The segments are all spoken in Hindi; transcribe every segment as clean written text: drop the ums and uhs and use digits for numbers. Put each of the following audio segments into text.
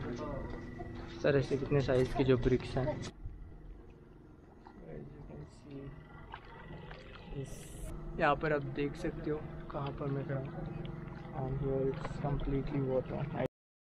इस तरह से कितने साइज़ की जो ब्रिक्स हैं। यहाँ पर आप देख सकते हो कहाँ पर मैं खड़ा हूँ, and here it's completely water.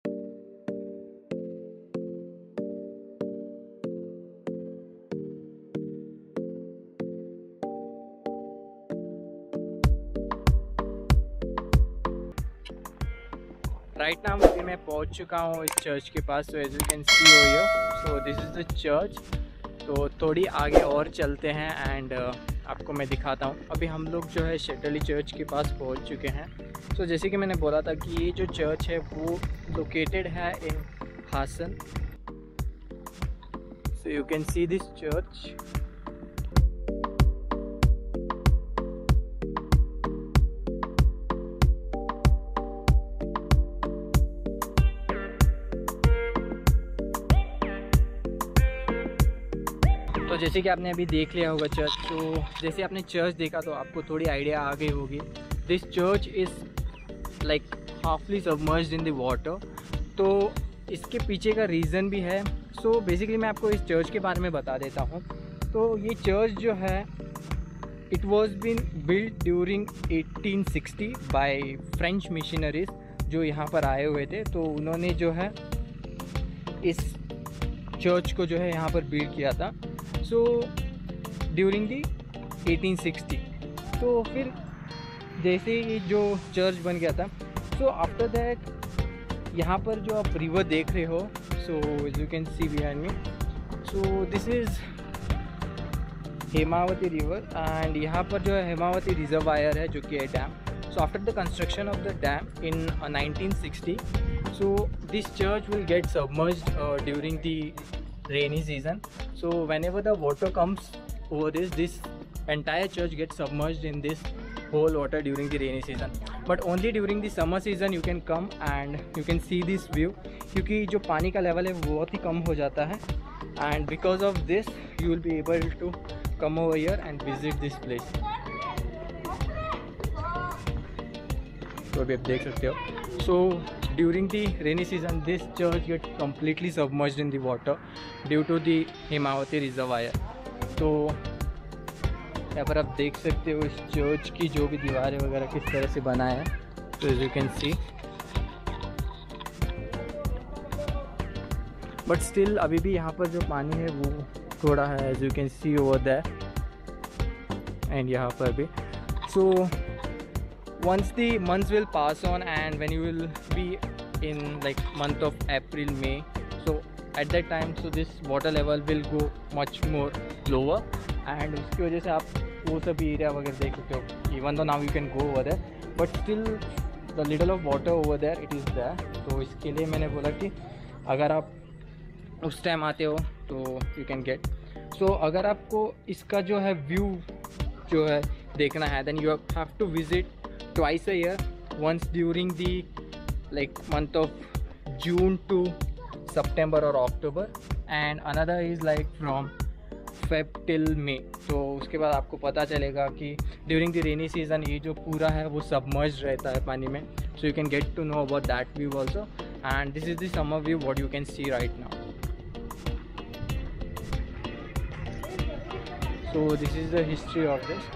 Right now अभी मैं पहुंच चुका हूँ इस चर्च के पास। So as you can see over, so this is the church. तो थोड़ी आगे और चलते हैं एंड आपको मैं दिखाता हूँ। अभी हम लोग जो है शेटली चर्च के पास पहुँच चुके हैं। सो जैसे कि मैंने बोला था कि ये जो चर्च है वो लोकेटेड है in Hassan. So you can see this church. तो जैसे कि आपने अभी देख लिया होगा चर्च, तो जैसे आपने चर्च देखा तो आपको थोड़ी आइडिया आ गई होगी। This church is like halfly submerged in the water. तो इसके पीछे का रीज़न भी है। सो बेसिकली मैं आपको इस चर्च के बारे में बता देता हूँ। तो ये चर्च जो है it was been build during 1860 by French missionaries जो यहाँ पर आए हुए थे। तो उन्होंने जो है इस चर्च को जो है यहाँ पर बिल्ड किया था। So during the 1860। तो फिर जैसे ये जो चर्च बन गया था, सो आफ्टर दैट यहाँ पर जो आप रिवर देख रहे हो, so you can see behind me, so this is Hemavati river. And यहाँ पर जो है हेमावती रिजर्वायर है जो कि है dam. So after the construction of the dam in 1960, so this church will get submerged during the rainy season. So whenever the water comes over this entire church gets submerged in this whole water during the rainy season. But only during the summer season you can come and you can see this view, क्योंकि जो पानी का लेवल है वो बहुत ही कम हो जाता है। And because of this you will be able to come over here and visit this place. तो अभी आप देख सकते हो। So during the rainy season this church gets completely submerged in the water due to the Hemavati reservoir. तो यहाँ पर आप देख सकते हो इस चर्च की जो भी दीवारें वगैरह किस तरह से बना है। तो as you can see, but still अभी भी यहाँ पर जो पानी है वो थोड़ा है, as you can see over there, and यहाँ पर भी। So once the months will pass on and when you will be in like month of April, May, so at that time so this water level will go much more lower and उसकी वजह से आप वो सभी एरिया वगैरह देख सकते हो। even though now you can go over there but still the little of water over there it is there। तो इसके लिए मैंने बोला कि अगर आप उस टाइम आते हो तो you can get। so अगर आपको इसका जो है व्यू जो है देखना है then you have to visit twice a year, once during the like month of June to September or October and another is like from Feb till May। तो उसके बाद आपको पता चलेगा कि during the rainy season ये जो पूरा है वो submerged रहता है पानी में। so you can get to know about that view also and this is the summer view what you can see right now। so this is the history of this।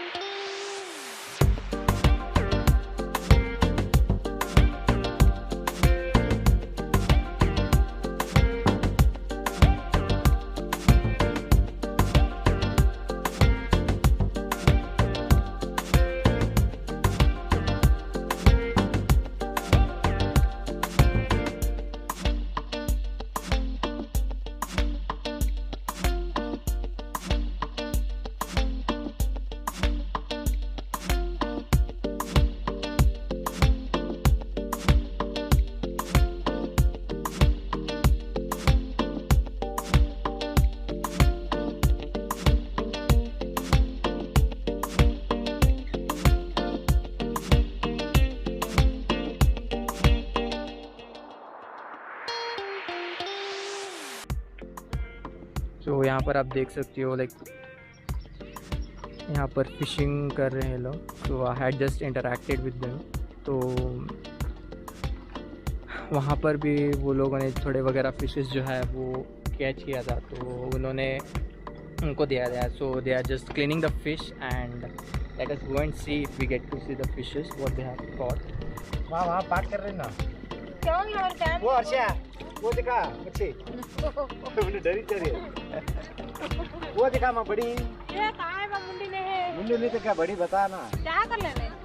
तो यहाँ पर आप देख सकते हो लाइक यहाँ पर फिशिंग कर रहे हैं लोग। तो I had just interacted with them. तो वहाँ पर भी वो लोगों ने थोड़े वगैरह फिशेस जो है वो कैच किया था, तो उन्होंने उनको दिया था। So they are just cleaning the fish and let us go and see if we get to see the fishes what they have caught. वहाँ बात कर रहे ना, वो अर्षा, वो दिखा मच्छी मुंडी डरी चली वो दिखा मैं बड़ी ये कहाँ है मुंडी ने है मुंडी नहीं तो क्या बड़ी बता ना क्या कर ले रहे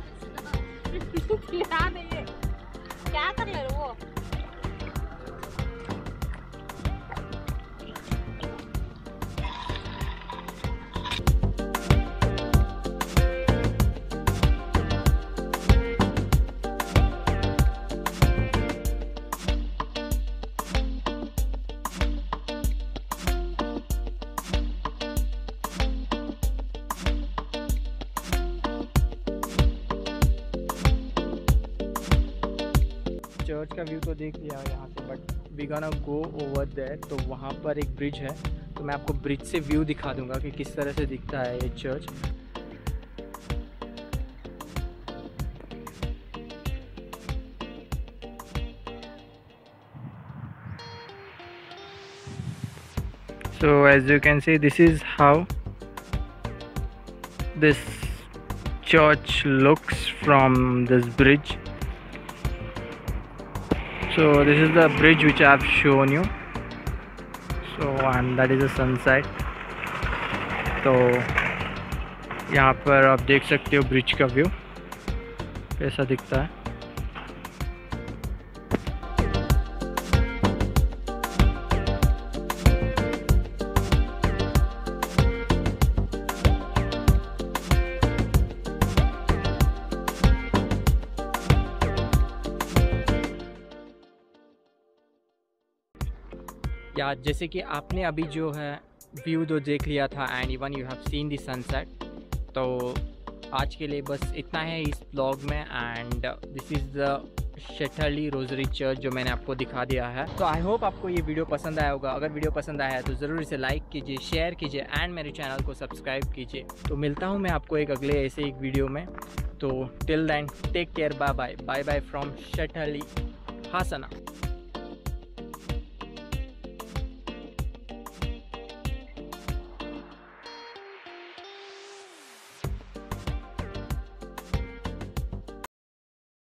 क्या कर ले रहे वो चर्च का व्यू तो देख लिया यहाँ से, but we gonna go over there. तो वहाँ पर एक ब्रिज है, तो मैं आपको ब्रिज से व्यू दिखा दूंगा कि किस तरह से दिखता है ये church. So as you can see, this is how this church looks from this bridge. So this is the bridge which I have shown you. So and that is the sunset. तो यहाँ पर आप देख सकते हो ब्रिज का व्यू कैसा दिखता है। या जैसे कि आपने अभी जो है व्यू तो देख लिया था and even you have seen the sunset, तो आज के लिए बस इतना है इस ब्लॉग में। And this is the Shettihalli Rosary Church जो मैंने आपको दिखा दिया है। तो आई होप आपको ये वीडियो पसंद आया होगा। अगर वीडियो पसंद आया है तो ज़रूर इसे लाइक कीजिए, शेयर कीजिए एंड मेरे चैनल को सब्सक्राइब कीजिए। तो मिलता हूँ मैं आपको एक अगले ऐसे एक वीडियो में। तो till then take care, bye bye, bye bye from Shettihalli Hassan.